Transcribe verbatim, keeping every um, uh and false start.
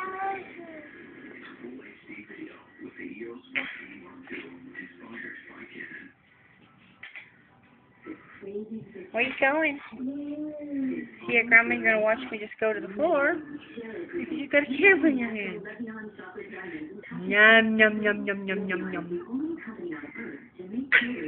Where you going? See, Grandma, you're going to watch me just go to the floor because you've got a camera in your hand. Yum, yum, yum, yum, yum, yum, yum.